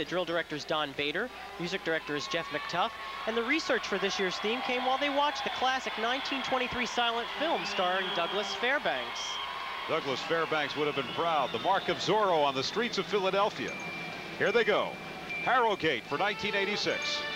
The drill director is Don Bader. Music director is Jeff McTuff. And the research for this year's theme came while they watched the classic 1923 silent film starring Douglas Fairbanks. Douglas Fairbanks would have been proud. The Mark of Zorro on the streets of Philadelphia. Here they go. Harrogate for 1986.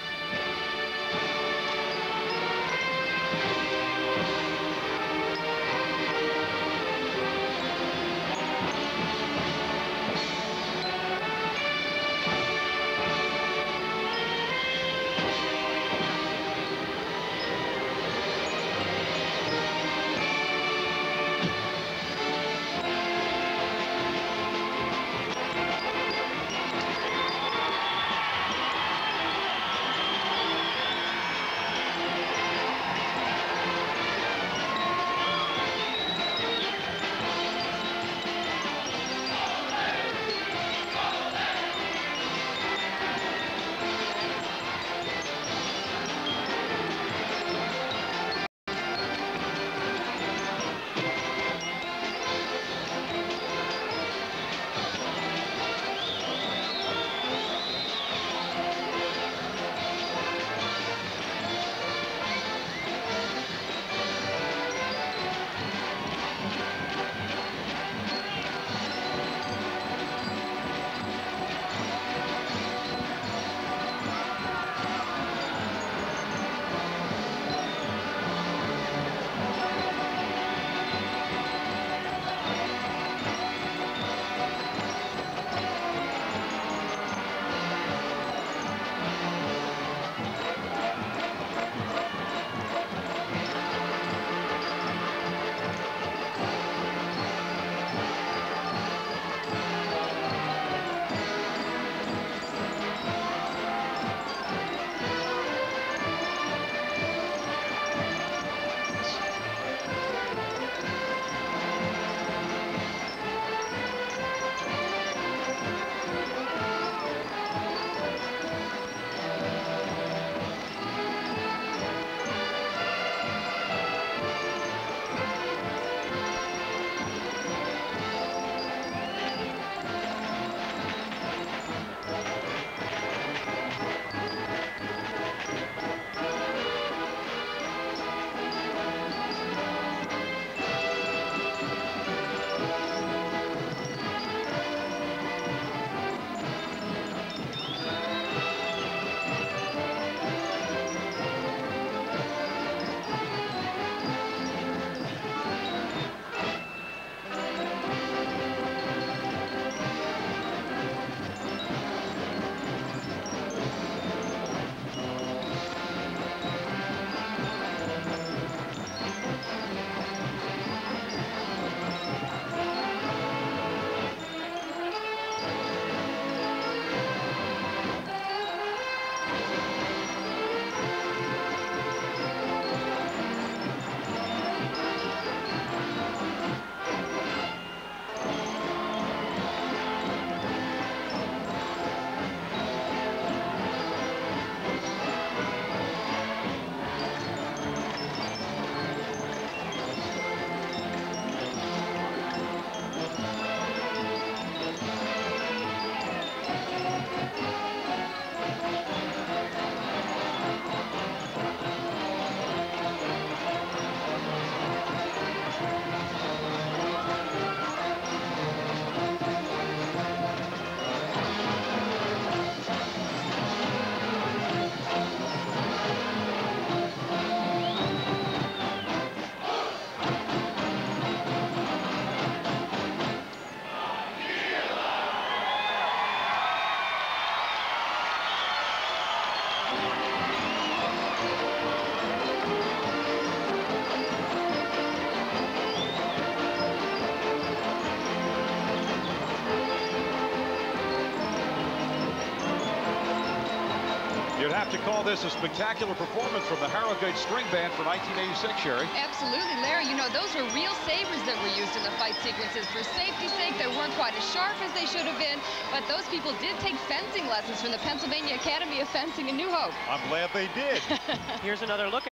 You'd have to call this a spectacular performance from the Harrogate String Band for 1986, Sherry. Absolutely, Larry. You know, those were real sabers that were used in the fight sequences. For safety's sake, they weren't quite as sharp as they should have been, but those people did take fencing lessons from the Pennsylvania Academy of Fencing in New Hope. I'm glad they did. Here's another look